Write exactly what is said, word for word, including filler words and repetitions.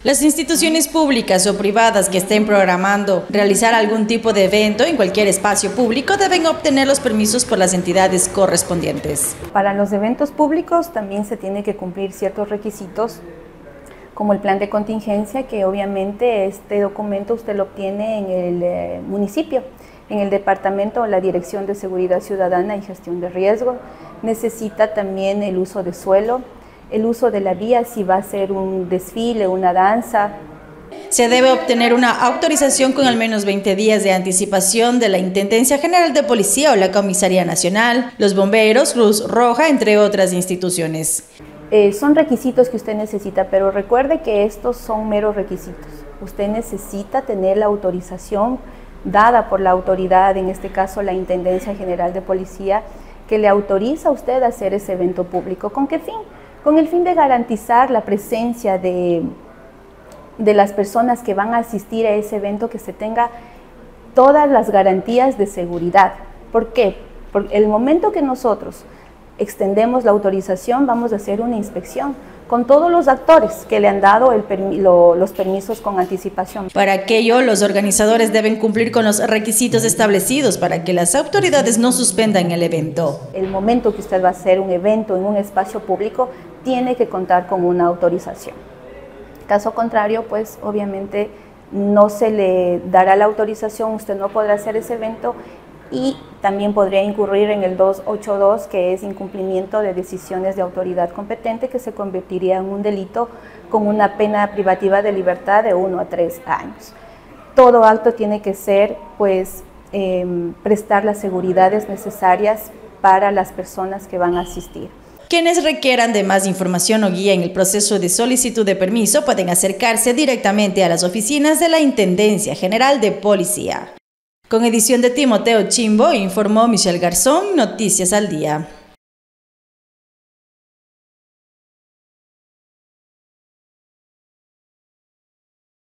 Las instituciones públicas o privadas que estén programando realizar algún tipo de evento en cualquier espacio público deben obtener los permisos por las entidades correspondientes. Para los eventos públicos también se tiene que cumplir ciertos requisitos, como el plan de contingencia, que obviamente este documento usted lo obtiene en el eh, municipio, en el departamento o la Dirección de Seguridad Ciudadana y Gestión de Riesgo. Necesita también el uso de suelo, el uso de la vía, si va a ser un desfile, una danza. Se debe obtener una autorización con al menos veinte días de anticipación de la Intendencia General de Policía o la Comisaría Nacional, los bomberos, Cruz Roja, entre otras instituciones. Eh, son requisitos que usted necesita, pero recuerde que estos son meros requisitos. Usted necesita tener la autorización dada por la autoridad, en este caso la Intendencia General de Policía, que le autoriza a usted a hacer ese evento público. ¿Con qué fin? Con el fin de garantizar la presencia de, de las personas que van a asistir a ese evento, que se tenga todas las garantías de seguridad. ¿Por qué? Porque el momento que nosotros extendemos la autorización, vamos a hacer una inspección con todos los actores que le han dado el permi lo, los permisos con anticipación. Para aquello, los organizadores deben cumplir con los requisitos establecidos para que las autoridades no suspendan el evento. El momento que usted va a hacer un evento en un espacio público, tiene que contar con una autorización. Caso contrario, pues obviamente no se le dará la autorización, usted no podrá hacer ese evento y también podría incurrir en el doscientos ochenta y dos, que es incumplimiento de decisiones de autoridad competente, que se convertiría en un delito con una pena privativa de libertad de uno a tres años. Todo acto tiene que ser, pues, eh, prestar las seguridades necesarias para las personas que van a asistir. Quienes requieran de más información o guía en el proceso de solicitud de permiso pueden acercarse directamente a las oficinas de la Intendencia General de Policía. Con edición de Timoteo Chimbo, informó Michelle Garzón, Noticias al Día.